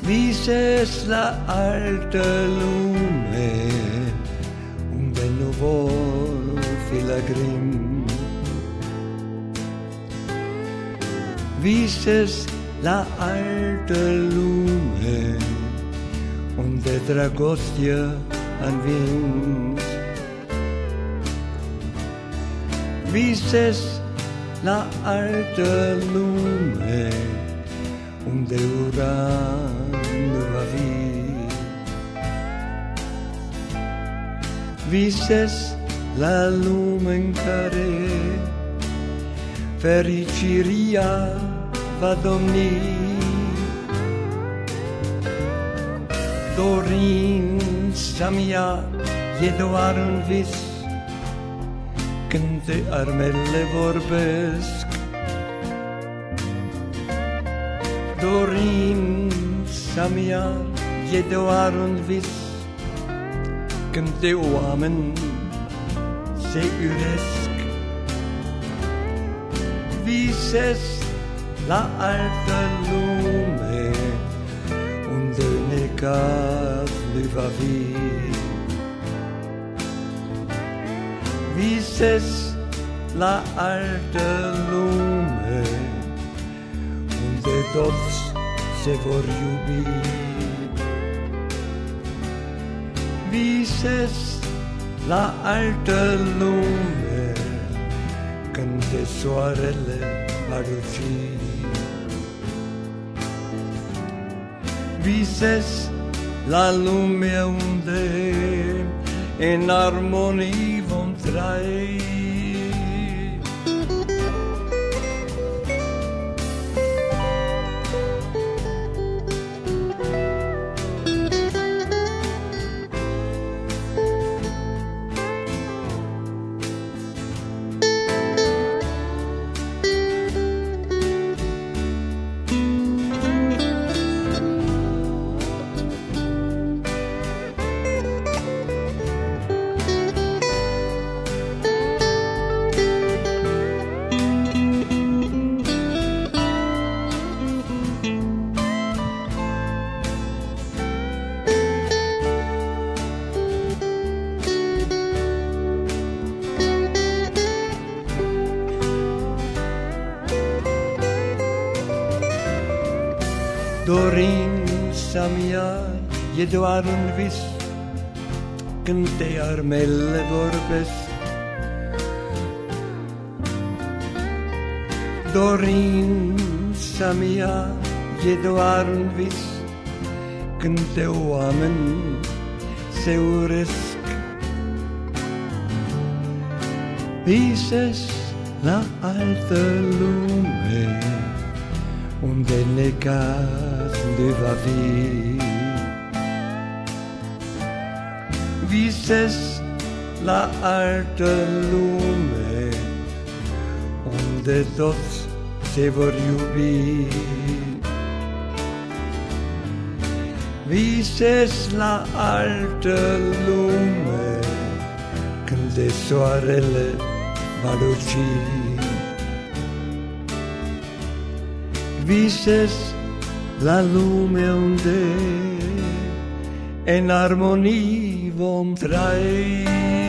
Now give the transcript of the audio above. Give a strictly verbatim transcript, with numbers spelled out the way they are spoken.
Vises la alta lume unde nuvol filagrim. Vises la alta lume unde dragostea învins. Vises la alta lume unde ura nu va fi. Vises la lume în care fericiria va domni. Dorința mea e doar un vis când de armele vorbesc. Dorința mea e doar un vis când de oameni se uresc. Vises la altă lume unde necaz nu va fi. Vises la altă lume unde toți se vor iubi. Vises la altă lume când de soarele va luci. Vises la lumea unde în armonii vom trăi. Dorința mea e doar un vis când de armele vorbesc. Dorința mea e doar un vis când de oameni se uresc. Vises la altă lume unde necaz nu va fi. Vises la altă lume unde toți se vor iubi. Vises la altă lume când de soarele va luci. Vises la lume unde în armonii vom trăi.